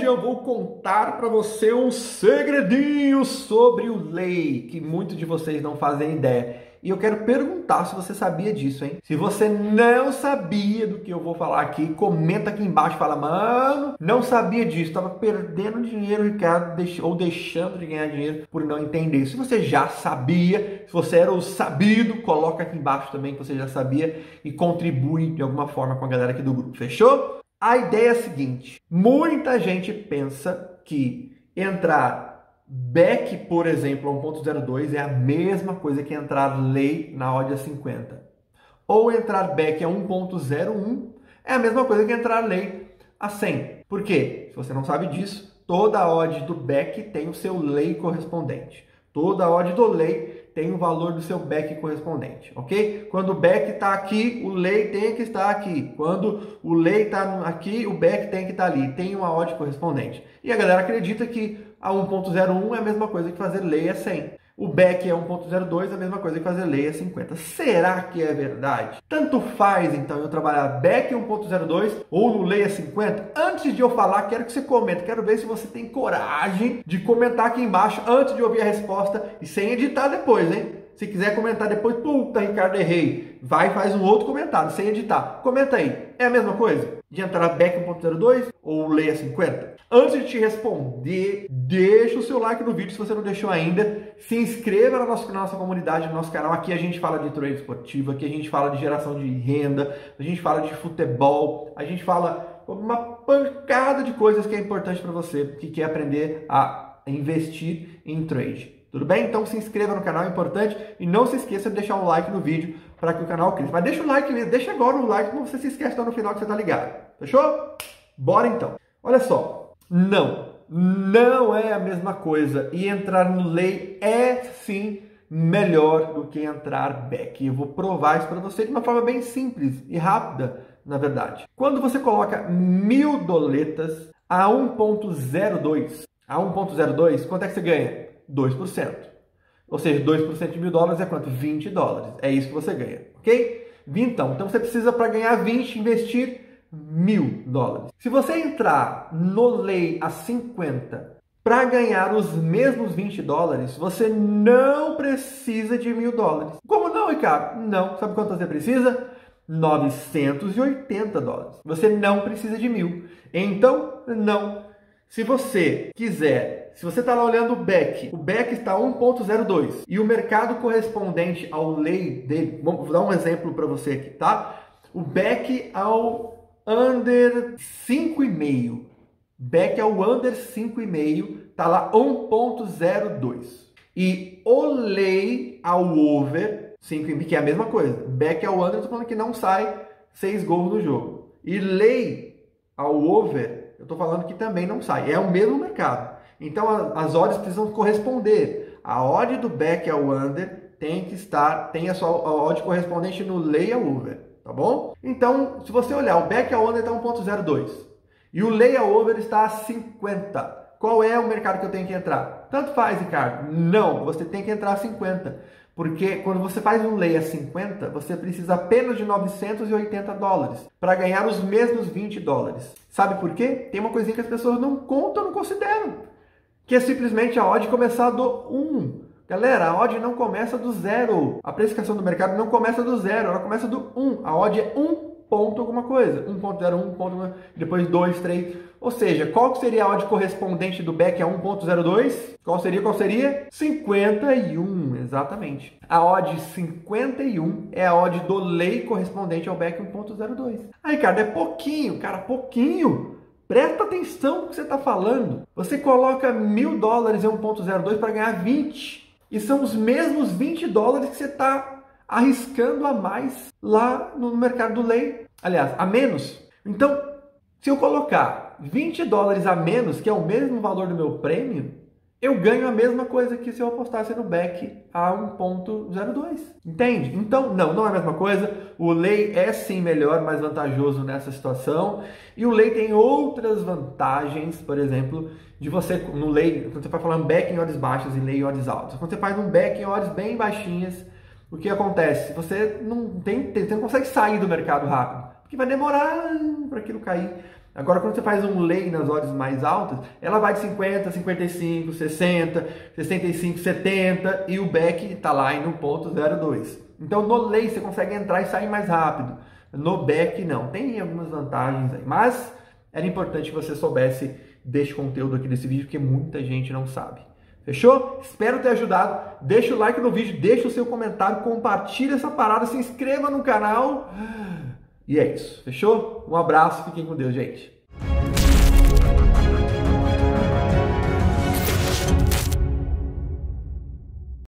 Hoje eu vou contar para você um segredinho sobre o lei que muitos de vocês não fazem ideia. E eu quero perguntar se você sabia disso, hein? Se você não sabia do que eu vou falar aqui, comenta aqui embaixo e fala, mano, não sabia disso, estava perdendo dinheiro, Ricardo, ou deixando de ganhar dinheiro por não entender. Se você já sabia, se você era o sabido, coloca aqui embaixo também que você já sabia e contribui de alguma forma com a galera aqui do grupo, fechou? A ideia é a seguinte, muita gente pensa que entrar back, por exemplo, a 1.02 é a mesma coisa que entrar lei na odd a 50. Ou entrar back a 1.01 é a mesma coisa que entrar lei a 100. Por quê? Se você não sabe disso, toda a odd do back tem o seu lei correspondente. Toda a odd do lei tem o valor do seu back correspondente, ok? Quando o back está aqui, o lei tem que estar aqui. Quando o lei está aqui, o back tem que estar ali. Tem uma odd correspondente. E a galera acredita que a 1.01 é a mesma coisa que fazer lei a 100. O back é 1.02, é a mesma coisa que fazer lei a 50. Será que é verdade? Tanto faz, então, eu trabalhar back 1.02 ou no lei a 50? Antes de eu falar, quero que você comente. Quero ver se você tem coragem de comentar aqui embaixo antes de ouvir a resposta e sem editar depois, hein? Se quiser comentar depois, puta, Ricardo, errei. Vai e faz um outro comentário, sem editar. Comenta aí, é a mesma coisa? De entrar back 1.02 ou lei a 50? Antes de te responder, deixa o seu like no vídeo se você não deixou ainda. Se inscreva na nossa comunidade, no nosso canal. Aqui a gente fala de trade esportivo, aqui a gente fala de geração de renda, a gente fala de futebol, a gente fala uma pancada de coisas que é importante para você que quer aprender a investir em trade. Tudo bem? Então se inscreva no canal, é importante. E não se esqueça de deixar um like no vídeo para que o canal cresça. Mas deixa o like, deixa agora o like, não você se esquece no final que você tá ligado. Fechou? Bora então. Olha só. Não é a mesma coisa. E entrar no lei é sim melhor do que entrar back. Eu vou provar isso para você de uma forma bem simples e rápida, na verdade. Quando você coloca 1000 doletas a 1.02, quanto é que você ganha? 2%. Ou seja, 2% de $1.000 é quanto? $20. É isso que você ganha, ok? Então você precisa, para ganhar 20, investir $1.000. Se você entrar no lei a 50 para ganhar os mesmos $20, você não precisa de $1.000. Como não, Ricardo? Não. Sabe quanto você precisa? $980. Você não precisa de 1.000. Então, não. Se você quiser, se você está lá olhando o back está 1.02 e o mercado correspondente ao lei dele, vou dar um exemplo para você aqui, tá? O back ao under 5,5. Back ao under 5,5 tá lá 1.02. E o lei ao over 5,5, que é a mesma coisa. Back ao under, eu tô falando que não sai 6 gols no jogo. E lei ao over, eu tô falando que também não sai. É o mesmo mercado. Então as odds precisam corresponder. A odd do back ao under tem a sua odd correspondente no lei ao over. Tá bom? Então, se você olhar, o back ao under está 1.02 e o lay ao over está a 50. Qual é o mercado que eu tenho que entrar? Tanto faz, Ricardo. Não, você tem que entrar a 50. Porque quando você faz um lay a 50, você precisa apenas de $980 para ganhar os mesmos $20. Sabe por quê? Tem uma coisinha que as pessoas não contam, não consideram. Que é simplesmente a odd começar do 1. Galera, a odd não começa do 0. A precificação do mercado não começa do 0, ela começa do 1. A odd é 1 ponto alguma coisa. 1.01, ponto, depois 2, 3. Ou seja, qual seria a odd correspondente do back a 1.02? Qual seria? 51, exatamente. A odd 51 é a odd do lei correspondente ao back 1.02. Aí, Ricardo, é pouquinho, cara, pouquinho. Presta atenção no que você está falando. Você coloca $1.000 em 1.02 para ganhar 20. E são os mesmos $20 que você está arriscando a mais lá no mercado do lei. Aliás, a menos. Então, se eu colocar $20 a menos, que é o mesmo valor do meu prêmio, eu ganho a mesma coisa que se eu apostasse no back a 1.02. Entende? Então, não é a mesma coisa. O lei é sim melhor, mais vantajoso nessa situação. E o lei tem outras vantagens, por exemplo, de você, no lei, quando você vai falando back em odds baixas e lei em odds altas. Quando você faz um back em odds bem baixinhas, o que acontece? Você não consegue sair do mercado rápido, porque vai demorar para aquilo cair. Agora, quando você faz um lay nas odds mais altas, ela vai de 50, 55, 60, 65, 70 e o back está lá em 1.02. Então, no lay você consegue entrar e sair mais rápido. No back, não. Tem algumas vantagens aí, mas era importante que você soubesse deste conteúdo aqui desse vídeo, porque muita gente não sabe. Fechou? Espero ter ajudado. Deixa o like no vídeo, deixa o seu comentário, compartilha essa parada, se inscreva no canal. E é isso. Fechou? Um abraço, fiquem com Deus, gente.